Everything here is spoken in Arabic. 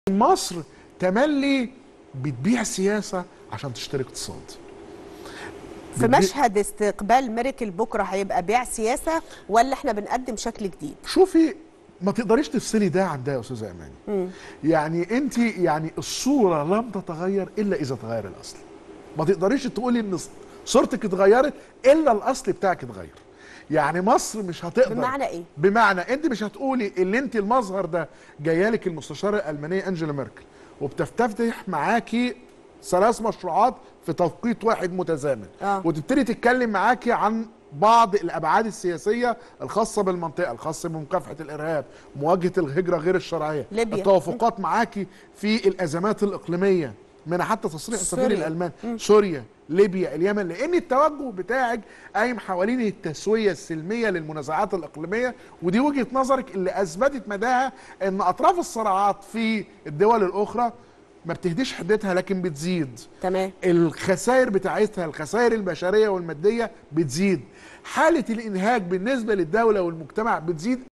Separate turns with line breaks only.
مصر تملي بتبيع سياسة عشان تشتري اقتصاد.
في مشهد استقبال ميركل بكره هيبقى بيع سياسة ولا احنا بنقدم شكل جديد؟
شوفي، ما تقدريش تفصلي ده عن ده يا استاذه اماني. يعني انت الصورة لم تتغير الا اذا تغير الاصل. ما تقدريش تقولي ان صورتك اتغيرت الا الاصل بتاعك اتغير. يعني مصر مش هتقدر.
بمعنى ايه؟
بمعنى انت مش هتقولي اللي انت المظهر ده جايالك المستشاره الالمانيه انجيلا ميركل وبتفتتح معاكي 3 مشروعات في توقيت واحد متزامن، وتبتدي تتكلم معاكي عن بعض الابعاد السياسيه الخاصه بالمنطقه، الخاصه بمكافحه الارهاب، مواجهه الهجره غير الشرعيه،
ليبيا.
التوافقات معاكي في الازمات الاقليميه، منها حتى تصريح السفير الالماني، سوريا، ليبيا، اليمن، لان التوجه بتاعك قايم حوالين التسويه السلميه للمنازعات الاقليميه، ودي وجهه نظرك اللي اثبتت مداها ان اطراف الصراعات في الدول الاخرى ما بتهديش حدتها لكن بتزيد.
تمام.
الخسائر بتاعتها، الخسائر البشريه والماديه بتزيد. حاله الانهاك بالنسبه للدوله والمجتمع بتزيد.